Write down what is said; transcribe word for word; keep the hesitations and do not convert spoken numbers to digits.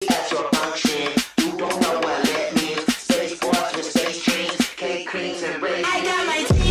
That's your function. You don't know what let means. Space force with space dreams, cake creams and raisins. I got my